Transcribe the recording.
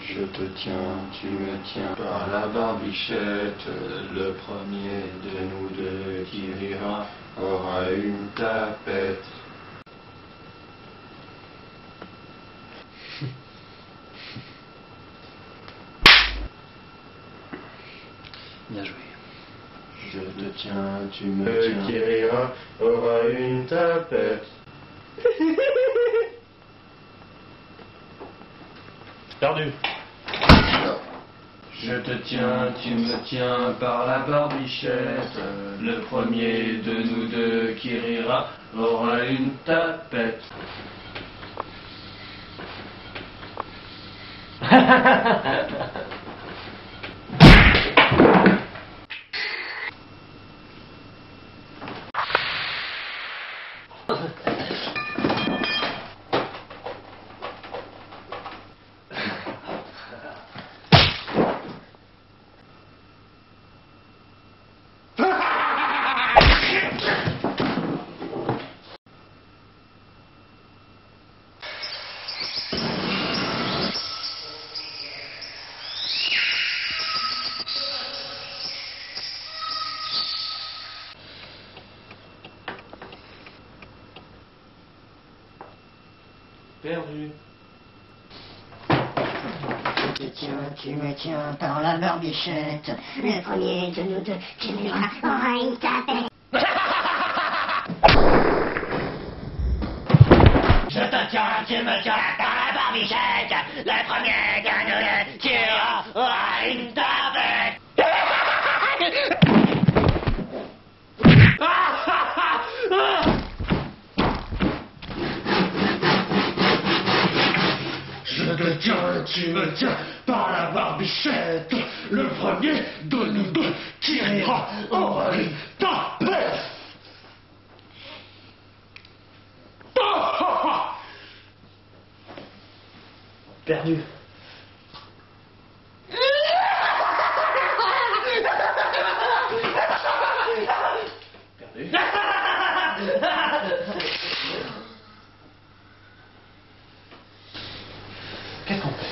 Je te tiens, tu me tiens par la barbichette. Le premier de nous deux qui rira aura une tapette. Bien joué. Je te tiens, tu me tiens. Qui rira aura une tapette. Perdu. Je te tiens, tu me tiens par la barbichette. Le premier de nous deux qui rira aura une tapette. Perdu. Je te tiens, tu me tiens par la barbichette. Le premier de nous deux qui rira aura une tapette. Je te tiens, tu me tiens par la barbichette. Le premier de nous deux qui rira aura une tapette. Je te tiens, tu me tiens par la barbichette. Le premier de nous deux qui rira aura une tapette. Perdu. Perdu. Qu'est-ce qu'on fait?